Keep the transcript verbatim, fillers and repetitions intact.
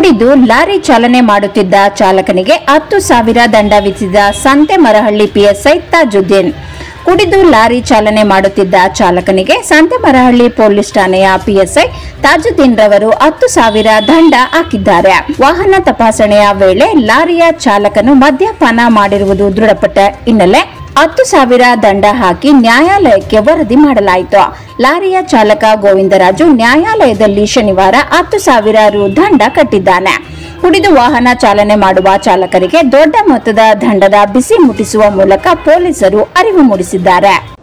ಕುಡಿದು ಲಾರಿ ಚಾಲನೆ ಮಾಡುತ್ತಿದ್ದ ಚಾಲಕನಿಗೆ ಹತ್ತು ಸಾವಿರ ದಂಡ ವಿಧಿಸಿದ ಸಂತೆಮರಹಳ್ಳಿ ಪಿಎಸ್ಐ ತಾಜುದ್ದೀನ್. ಕುಡಿದು ಲಾರಿ ಚಾಲನೆ ಮಾಡುತ್ತಿದ್ದ ಚಾಲಕನಿಗೆ ಸಂತೆಮರಹಳ್ಳಿ ಪೊಲೀಸ್ ಠಾಣೆಯ ಪಿಎಸ್ಐ ತಾಜುದ್ದೀನ್ ರವರು ಹತ್ತು ಸಾವಿರ ದಂಡ ಹಾಕಿದ್ದಾರೆ. ವಾಹನ ತಪಾಸಣೆಯ ವೇಳೆ ಲಾರಿಯ ಚಾಲಕನು ಮದ್ಯಪಾನ ಮಾಡಿರುವುದು ದೃಢಪಟ್ಟ ಹಿನ್ನೆಲೆ ಹತ್ತು ಸಾವಿರ ದಂಡ ಹಾಕಿ ನ್ಯಾಯಾಲಯಕ್ಕೆ ವರದಿ ಮಾಡಲಾಯಿತು. ಲಾರಿಯ ಚಾಲಕ ಗೋವಿಂದರಾಜು ನ್ಯಾಯಾಲಯದಲ್ಲಿ ಶನಿವಾರ ಹತ್ತು ಸಾವಿರ ರು ದಂಡ ಕಟ್ಟಿದ್ದಾನೆ. ಕುಡಿದು ವಾಹನ ಚಾಲನೆ ಮಾಡುವ ಚಾಲಕರಿಗೆ ದೊಡ್ಡ ಮೊತ್ತದ ದಂಡದ ಬಿಸಿ ಮುಟ್ಟಿಸುವ ಮೂಲಕ ಪೊಲೀಸರು ಅರಿವು ಮೂಡಿಸಿದ್ದಾರೆ.